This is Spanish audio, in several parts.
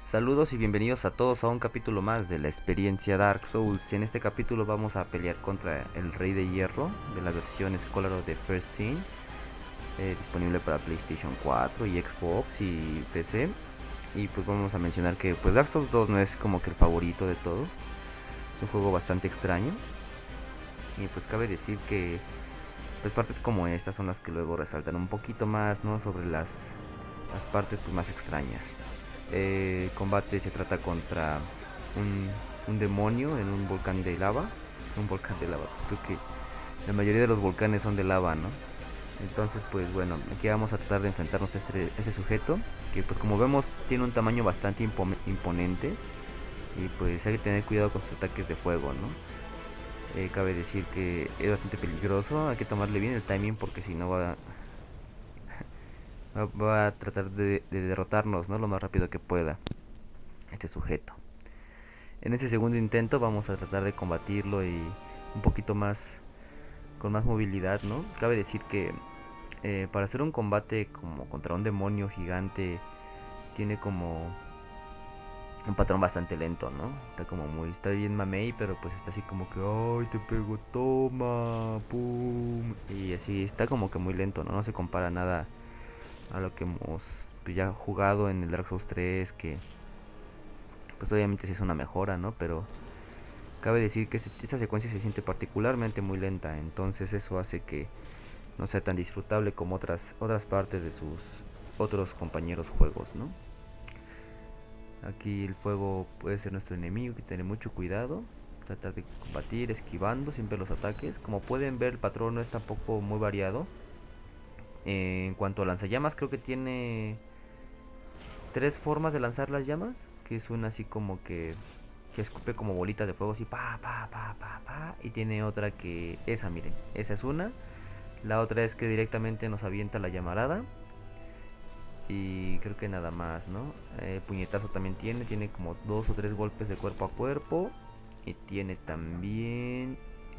Saludos y bienvenidos a todos a un capítulo más de la experiencia Dark Souls. En este capítulo vamos a pelear contra el Rey de Hierro de la versión Scholar of the First Sin, disponible para PlayStation 4 y Xbox y PC. Y pues vamos a mencionar que pues Dark Souls 2 no es como que el favorito de todos. Es un juego bastante extraño. Y pues cabe decir que pues partes como estas son las que luego resaltan un poquito más, ¿no? Sobre las partes pues, más extrañas. El combate se trata contra un demonio en un volcán de lava. Un volcán de lava, creo que la mayoría de los volcanes son de lava, ¿no? Entonces pues bueno, aquí vamos a tratar de enfrentarnos a este sujeto, que pues como vemos tiene un tamaño bastante imponente. Y pues hay que tener cuidado con sus ataques de fuego, ¿no? Cabe decir que es bastante peligroso, hay que tomarle bien el timing porque si no va a tratar de derrotarnos, ¿no? Lo más rápido que pueda este sujeto. En ese segundo intento vamos a tratar de combatirlo y un poquito más con más movilidad, ¿no? Cabe decir que para hacer un combate como contra un demonio gigante tiene como un patrón bastante lento, ¿no? Está bien mamey, pero pues está así como que, ay, te pego, toma, pum, y así está como que muy lento, ¿no? No se compara nada a lo que hemos pues, ya jugado en el Dark Souls 3, que pues obviamente sí es una mejora, ¿no? Pero cabe decir que esta secuencia se siente particularmente muy lenta, entonces eso hace que no sea tan disfrutable como otras partes de sus otros compañeros juegos, ¿no? Aquí el fuego puede ser nuestro enemigo, hay que tener mucho cuidado, tratar de combatir esquivando siempre los ataques. Como pueden ver, el patrón no es tampoco muy variado. En cuanto a lanzallamas, creo que tiene tres formas de lanzar las llamas, que es una así como que escupe como bolitas de fuego así pa pa pa pa pa, y tiene otra que esa, miren, esa es una. La otra es que directamente nos avienta la llamarada. Y creo que nada más, ¿no? Puñetazo también tiene como 2 o 3 golpes de cuerpo a cuerpo. Y tiene también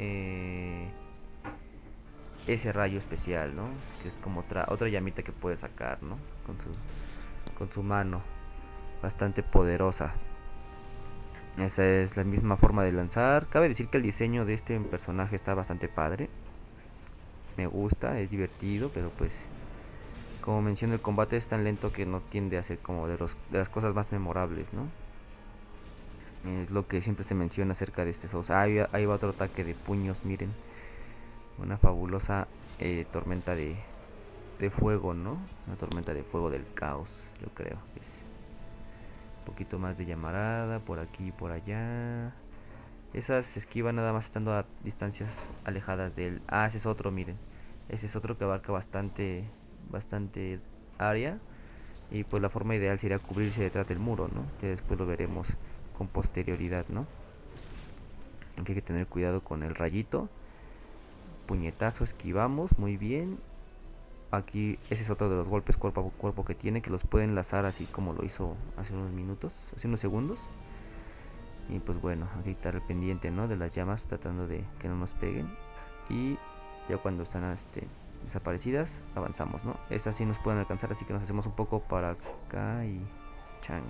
ese rayo especial, ¿no? Que es como otra llamita que puede sacar, ¿no? Con su mano. Bastante poderosa. Esa es la misma forma de lanzar. Cabe decir que el diseño de este personaje está bastante padre. Me gusta, es divertido, pero pues como menciono, el combate es tan lento que no tiende a ser como de las cosas más memorables, ¿no? Es lo que siempre se menciona acerca de este Souls. Ahí va otro ataque de puños, miren. Una fabulosa tormenta de fuego, ¿no? Una tormenta de fuego del caos, yo creo. Es un poquito más de llamarada, por aquí y por allá. Esas se esquivan nada más estando a distancias alejadas de él. Ah, ese es otro, miren. Ese es otro que abarca bastante área. Y pues la forma ideal sería cubrirse detrás del muro, ¿no? Que después lo veremos con posterioridad, ¿no? Aquí hay que tener cuidado con el rayito. Puñetazo, esquivamos, muy bien. Aquí ese es otro de los golpes cuerpo a cuerpo que tiene, que los puede enlazar así como lo hizo hace unos minutos, hace unos segundos. Y pues bueno, aquí está el pendiente, ¿no? De las llamas, tratando de que no nos peguen. Y ya cuando están desaparecidas, avanzamos, ¿no? Estas sí nos pueden alcanzar, así que nos hacemos un poco para acá y changos.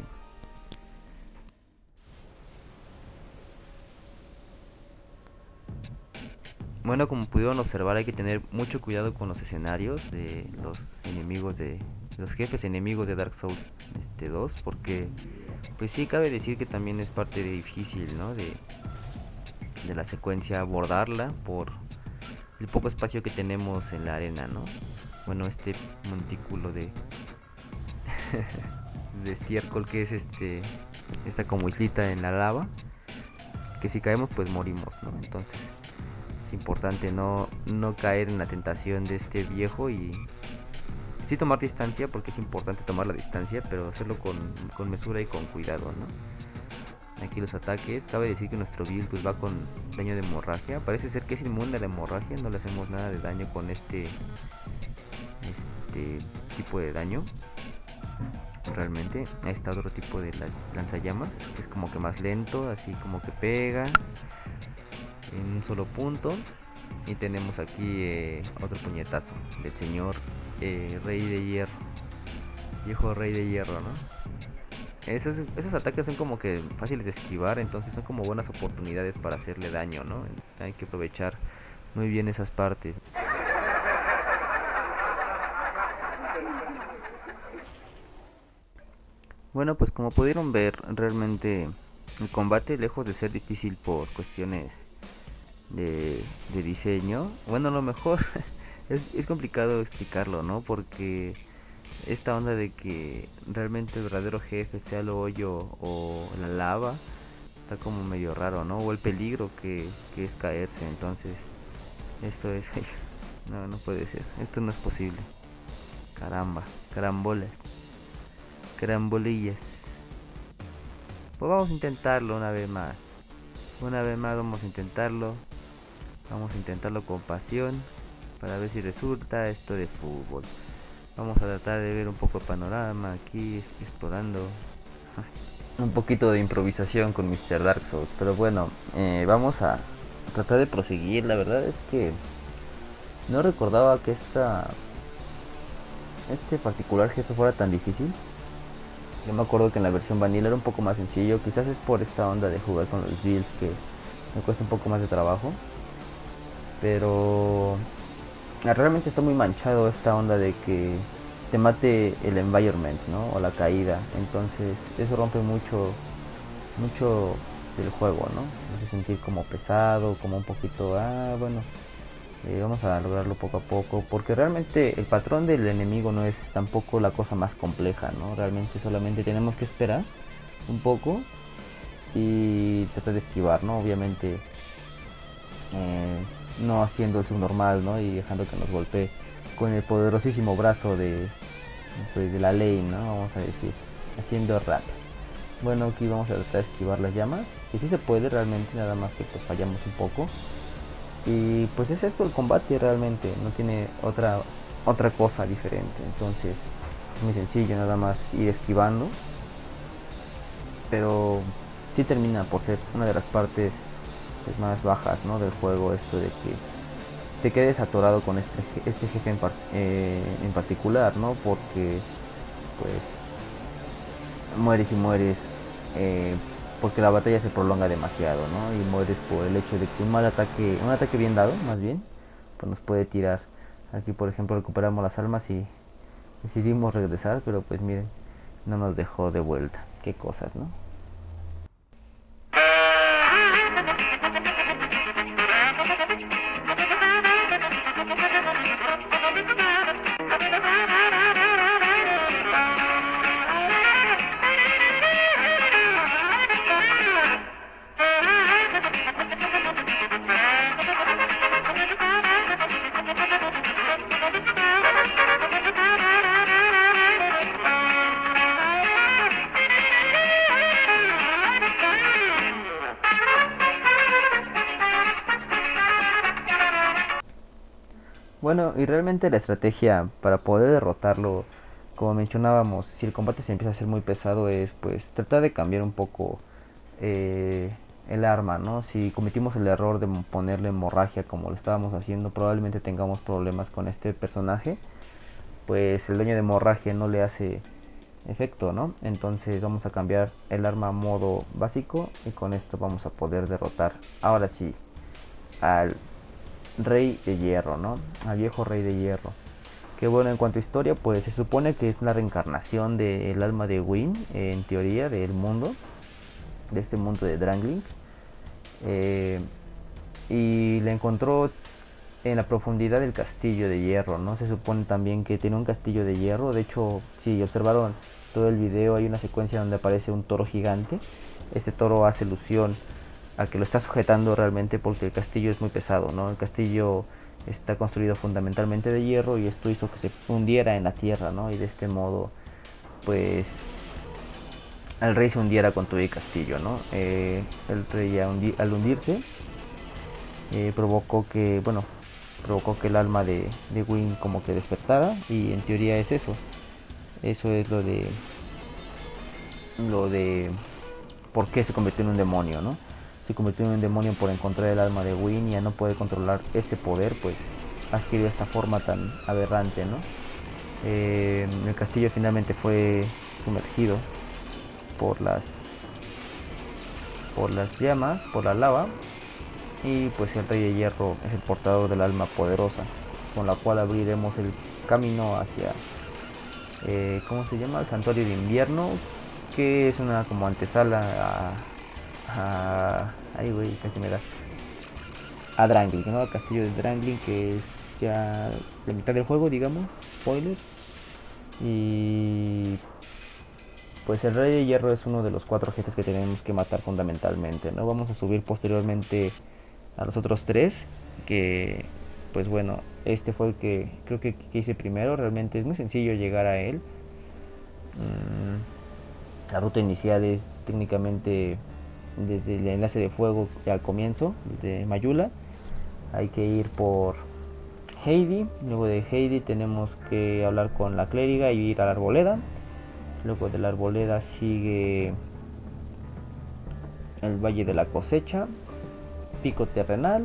Bueno, como pudieron observar, hay que tener mucho cuidado con los escenarios de los jefes enemigos de Dark Souls 2, porque pues sí cabe decir que también es parte difícil, ¿no? De la secuencia abordarla por el poco espacio que tenemos en la arena, ¿no? Bueno, este montículo de estiércol que es esta como islita en la lava, que si caemos pues morimos, ¿no? Entonces es importante no caer en la tentación de este viejo y sí tomar distancia, porque es importante tomar la distancia, pero hacerlo con mesura y con cuidado, ¿no? Aquí los ataques, cabe decir que nuestro build pues va con daño de hemorragia, parece ser que es inmune a la hemorragia, no le hacemos nada de daño con este tipo de daño. Realmente, ahí está otro tipo de lanzallamas, que es como que más lento, así como que pega en un solo punto. Y tenemos aquí otro puñetazo del señor Rey de Hierro, viejo Rey de Hierro, ¿no? Esos ataques son como que fáciles de esquivar, entonces son como buenas oportunidades para hacerle daño, ¿no? Hay que aprovechar muy bien esas partes. Bueno, pues como pudieron ver, realmente el combate, lejos de ser difícil por cuestiones de diseño, bueno, a lo mejor es complicado explicarlo, ¿no? Porque esta onda de que realmente el verdadero jefe sea el hoyo o la lava está como medio raro, ¿no? O el peligro que es caerse. Entonces esto es no, no puede ser, esto no es posible. Caramba, carambolas, carambolillas. Pues vamos a intentarlo una vez más vamos a intentarlo. Vamos a intentarlo con pasión para ver si resulta esto de fútbol. Vamos a tratar de ver un poco de panorama aquí, explorando. Un poquito de improvisación con Mr. Dark Souls. Pero bueno, vamos a tratar de proseguir. La verdad es que no recordaba que este particular jefe fuera tan difícil. Yo me acuerdo que en la versión vanilla era un poco más sencillo. Quizás es por esta onda de jugar con los builds que me cuesta un poco más de trabajo. Pero realmente está muy manchado esta onda de que te mate el environment, ¿no? O la caída. Entonces eso rompe mucho del juego, ¿no? Me hace sentir como pesado, como un poquito, bueno, vamos a lograrlo poco a poco, porque realmente el patrón del enemigo no es tampoco la cosa más compleja, ¿no? Realmente solamente tenemos que esperar un poco y tratar de esquivar, ¿no? Obviamente no haciendo el subnormal, ¿no? Y dejando que nos golpee con el poderosísimo brazo pues, de la ley, ¿no? Vamos a decir, haciendo rap. Bueno, aquí vamos a tratar de esquivar las llamas, que sí se puede realmente, nada más que pues fallamos un poco. Y pues es esto el combate realmente, no tiene otra cosa diferente. Entonces es muy sencillo, nada más ir esquivando. Pero sí termina por ser una de las partes pues, más bajas, ¿no? Del juego, esto de que te quedes atorado con este jefe en particular, ¿no? Porque pues mueres y mueres porque la batalla se prolonga demasiado, ¿no? Y mueres por el hecho de que un ataque bien dado, más bien, pues nos puede tirar. Aquí, por ejemplo, recuperamos las almas y decidimos regresar, pero pues miren, no nos dejó de vuelta. Qué cosas, ¿no? Bueno, y realmente la estrategia para poder derrotarlo, como mencionábamos, si el combate se empieza a hacer muy pesado, es pues tratar de cambiar un poco el arma, ¿no? Si cometimos el error de ponerle hemorragia como lo estábamos haciendo, probablemente tengamos problemas con este personaje, pues el daño de hemorragia no le hace efecto, ¿no? Entonces vamos a cambiar el arma a modo básico y con esto vamos a poder derrotar ahora sí al rey de hierro, ¿no? Al viejo rey de hierro. Que bueno, en cuanto a historia, pues se supone que es la reencarnación del alma de Gwyn, en teoría, del mundo, de este mundo de Drangleic. Y la encontró en la profundidad del castillo de hierro, ¿no? Se supone también que tiene un castillo de hierro. De hecho, si observaron todo el video, hay una secuencia donde aparece un toro gigante. Este toro hace alusión a que lo está sujetando realmente porque el castillo es muy pesado, ¿no? El castillo está construido fundamentalmente de hierro y esto hizo que se hundiera en la tierra, ¿no? Y de este modo, pues, el rey se hundiera con todo el castillo, ¿no? El rey al hundirse provocó que el alma de Gwyn como que despertara, y en teoría es eso es lo de por qué se convirtió en un demonio, ¿no? Se convirtió en un demonio por encontrar el alma de Gwyn y a no poder controlar este poder, pues adquirió esta forma tan aberrante, ¿no? El castillo finalmente fue sumergido por las llamas, por la lava. Y pues el Rey de Hierro es el portador del alma poderosa, con la cual abriremos el camino hacia ¿cómo se llama? El Santuario de Invierno, que es una como antesala ay güey, casi me da, a Drangleic, ¿no? Al castillo de Drangleic, que es ya la mitad del juego, digamos, spoiler. Y pues el Rey de Hierro es uno de los 4 jefes que tenemos que matar fundamentalmente, ¿no? Vamos a subir posteriormente a los otros 3, que pues bueno, este fue el que creo que hice primero. Realmente es muy sencillo llegar a él. La ruta inicial es técnicamente desde el enlace de fuego al comienzo, desde Mayula. Hay que ir por Heidi. Luego de Heidi tenemos que hablar con la clériga y ir a la arboleda. Luego de la arboleda sigue el Valle de la Cosecha, Pico Terrenal,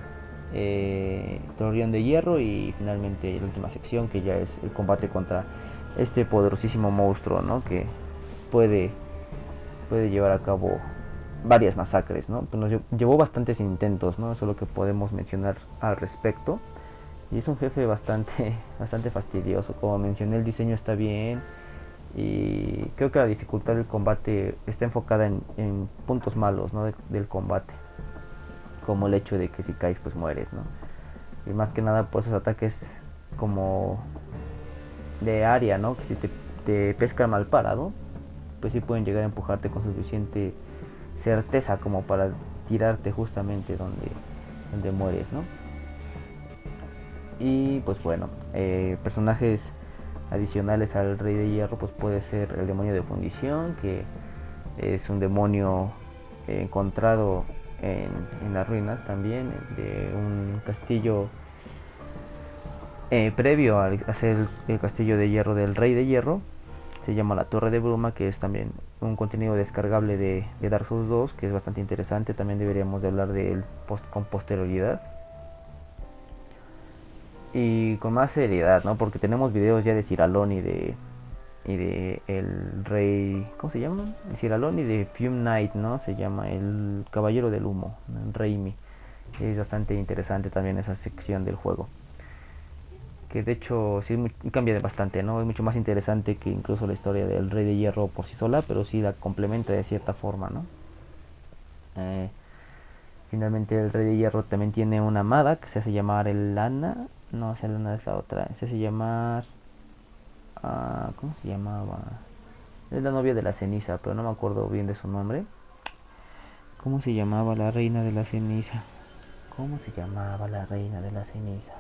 Torreón de Hierro y finalmente la última sección, que ya es el combate contra este poderosísimo monstruo, ¿no? Que puede llevar a cabo varias masacres, ¿no? Pues nos llevó bastantes intentos, ¿no? Eso es lo que podemos mencionar al respecto. Y es un jefe bastante fastidioso. Como mencioné, el diseño está bien. Y creo que la dificultad del combate está enfocada en puntos malos, ¿no? del combate. Como el hecho de que si caes pues mueres, ¿no? Y más que nada por esos ataques como de área, ¿no? Que si te pescan mal parado, pues sí pueden llegar a empujarte con suficiente certeza como para tirarte justamente donde mueres, ¿no? Y pues bueno, personajes adicionales al Rey de Hierro pues puede ser el demonio de fundición, que es un demonio encontrado en las ruinas también de un castillo previo a hacer el castillo de hierro del Rey de Hierro. Se llama la Torre de Bruma, que es también un contenido descargable de Dark Souls 2, que es bastante interesante. También deberíamos de hablar de él con posterioridad y con más seriedad, ¿no? Porque tenemos videos ya de Ciralón y de el rey, ¿cómo se llama? Ciralón y de Fume Knight, ¿no? Se llama el Caballero del Humo, el Reimi. Es bastante interesante también esa sección del juego, que de hecho sí cambia bastante, ¿no? Es mucho más interesante que incluso la historia del Rey de Hierro por sí sola, pero sí la complementa de cierta forma, ¿no? Finalmente el Rey de Hierro también tiene una amada que se hace llamar el Lana. No, esa Lana es la otra. Se hace llamar... ¿cómo se llamaba? Es la novia de la ceniza, pero no me acuerdo bien de su nombre. ¿Cómo se llamaba la reina de la ceniza? ¿Cómo se llamaba la reina de la ceniza?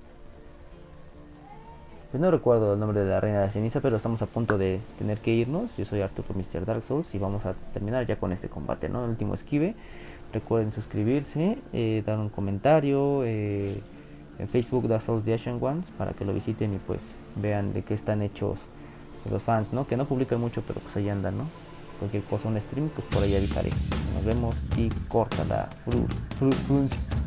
Pues no recuerdo el nombre de la reina de la ceniza, pero estamos a punto de tener que irnos. Yo soy Arturo Mr. Dark Souls y vamos a terminar ya con este combate, ¿no? El último esquive. Recuerden suscribirse, dar un comentario en Facebook, Dark Souls The Ashen Ones, para que lo visiten y pues vean de qué están hechos los fans, ¿no? Que no publican mucho, pero pues ahí andan, ¿no? Cualquier cosa, un stream, pues por ahí avisaré. Nos vemos y corta la fruncia.